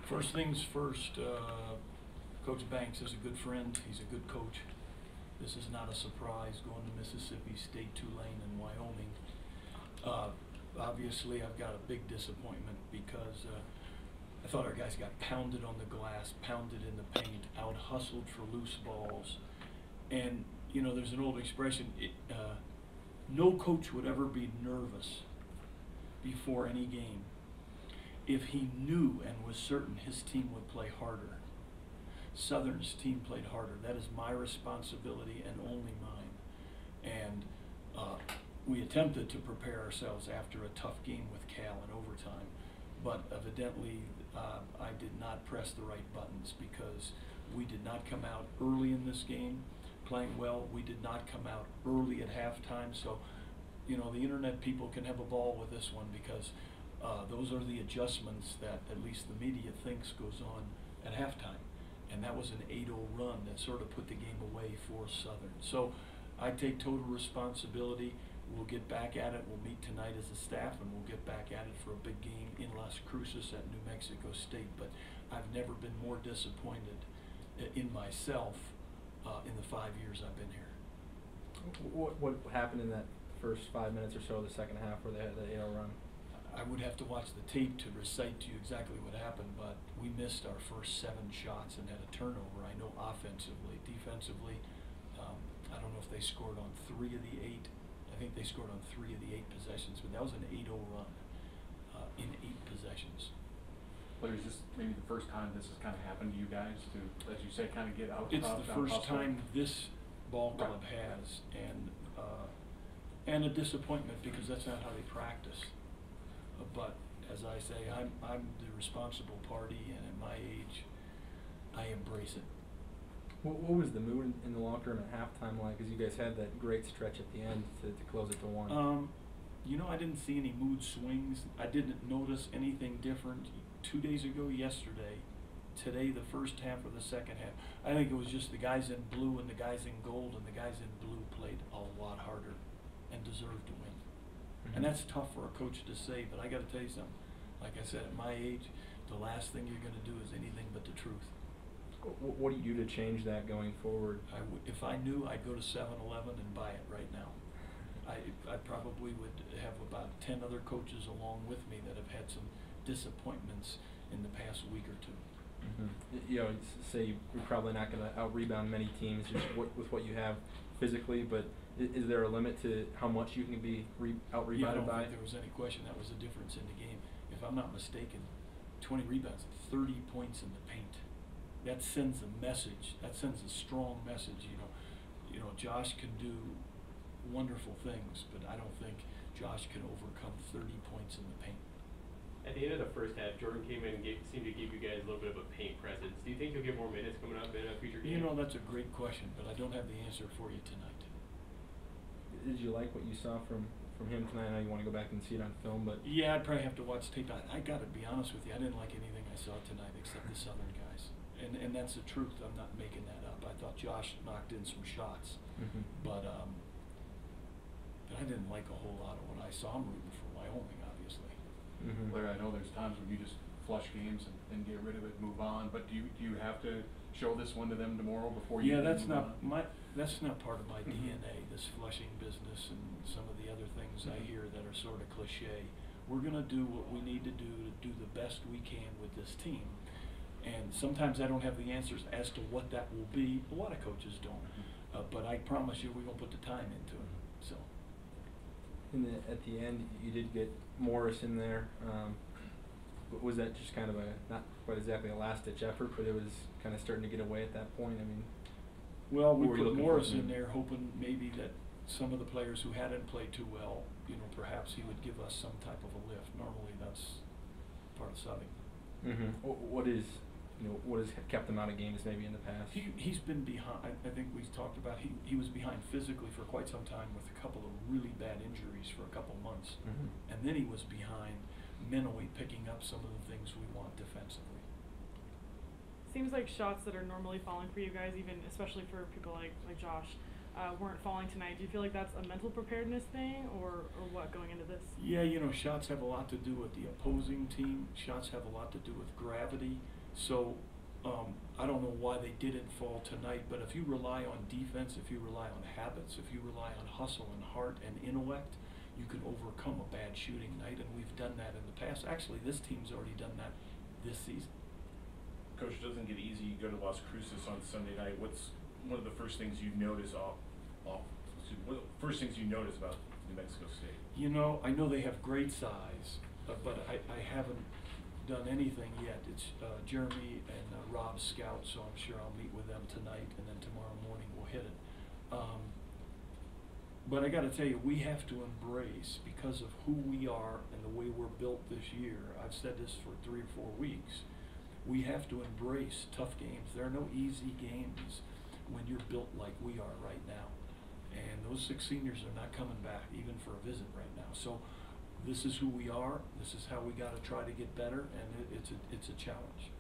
First things first, Coach Banks is a good friend. He's a good coach. This is not a surprise going to Mississippi State, Tulane, and Wyoming. Obviously, I've got a big disappointment because I thought our guys got pounded on the glass, pounded in the paint, out-hustled for loose balls. And, you know, there's an old expression, no coach would ever be nervous before any game if he knew and was certain his team would play harder. Southern's team played harder. That is my responsibility and only mine. And we attempted to prepare ourselves after a tough game with Cal in overtime, but evidently I did not press the right buttons because we did not come out early in this game playing well. We did not come out early at halftime. So, you know, the internet people can have a ball with this one because those are the adjustments that at least the media thinks goes on at halftime. And that was an 8-0 run that sort of put the game away for Southern. So I take total responsibility. We'll get back at it. We'll meet tonight as a staff, and we'll get back at it for a big game in Las Cruces at New Mexico State. But I've never been more disappointed in myself in the 5 years I've been here. What happened in that first 5 minutes or so of the second half where they had the 8-0 run? I would have to watch the tape to recite to you exactly what happened, but we missed our first 7 shots and had a turnover. I know offensively. Defensively, I don't know if they scored on 3 of the 8. I think they scored on 3 of the 8 possessions, but that was an 8-0 run in 8 possessions. Larry, is this maybe the first time this has kind of happened to you guys to, as you say, kind of get out? It's the first time this ball club has, and a disappointment because that's not how they practice. But as I say, I'm the responsible party, and at my age, I embrace it. What was the mood in the locker room at halftime like? Because you guys had that great stretch at the end to close it to 1. You know, I didn't see any mood swings. I didn't notice anything different 2 days ago, yesterday, today, the first half or the second half. I think it was just the guys in blue and the guys in gold, and the guys in blue played a lot harder and deserved to win. And that's tough for a coach to say, but I got to tell you something. Like I said, at my age, the last thing you're going to do is anything but the truth. What do you do to change that going forward? If I knew, I'd go to 7-Eleven and buy it right now. I probably would have about 10 other coaches along with me that have had some disappointments in the past week or two. You know, say you're probably not going to out-rebound many teams just with what you have physically, but is there a limit to how much you can be out-rebounded I don't by? think there was any question that was the difference in the game. If I'm not mistaken, 20 rebounds, 30 points in the paint. That sends a message. That sends a strong message. You know, Josh can do wonderful things, but I don't think Josh can overcome 30 points in the paint. At the end of the first half, Jordan came in and seemed to give you guys a little bit of a paint presence. Do you think you'll get more minutes coming up in a future game? You know, that's a great question, but I don't have the answer for you tonight. Did you like what you saw from him tonight? I know you want to go back and see it on film, but yeah, I'd probably have to watch tape. I got to be honest with you. I didn't like anything I saw tonight except the Southern guys, and that's the truth. I'm not making that up. I thought Josh knocked in some shots, but I didn't like a whole lot of what I saw. I'm rooting for Wyoming, obviously. Larry, I know there's times when you just flush games and get rid of it, move on. But do you have to show this one to them tomorrow before you? Yeah, that's not part of my DNA. This flushing business and some of the other things I hear that are sort of cliche. We're gonna do what we need to do the best we can with this team. And sometimes I don't have the answers as to what that will be. A lot of coaches don't. But I promise you, we're gonna put the time into it. So. At the end, you did get Morris in there. Was that just kind of not quite exactly a last-ditch effort, but it was kind of starting to get away at that point? I mean, well, we put Morris in there hoping maybe that some of the players who hadn't played too well, you know, perhaps he would give us some type of a lift. Normally, that's part of subbing. What has kept him out of games maybe in the past? He's been behind. I think we've talked about he was behind physically for quite some time with a couple of really bad injuries for a couple months, and then he was behind mentally picking up some of the things we want defensively. Seems like shots that are normally falling for you guys, even especially for people like Josh, weren't falling tonight. Do you feel like that's a mental preparedness thing, or what going into this? Yeah, you know, shots have a lot to do with the opposing team. Shots have a lot to do with gravity. So I don't know why they didn't fall tonight, but if you rely on defense, if you rely on habits, if you rely on hustle and heart and intellect, you can overcome a bad shooting night, and we've done that in the past. Actually, this team's already done that this season. Coach, it doesn't get easy. You go to Las Cruces on Sunday night. What's one of the first things you notice what are the first things you notice about New Mexico State? You know, I know they have great size, but I haven't done anything yet. It's Jeremy and Rob Scout, so I'm sure I'll meet with them tonight, and then tomorrow morning we'll hit it. But I got to tell you, we have to embrace, because of who we are and the way we're built this year. I've said this for 3 or 4 weeks. We have to embrace tough games. There are no easy games when you're built like we are right now. And those 6 seniors are not coming back, even for a visit right now. So this is who we are. This is how we got to try to get better, and it's a challenge.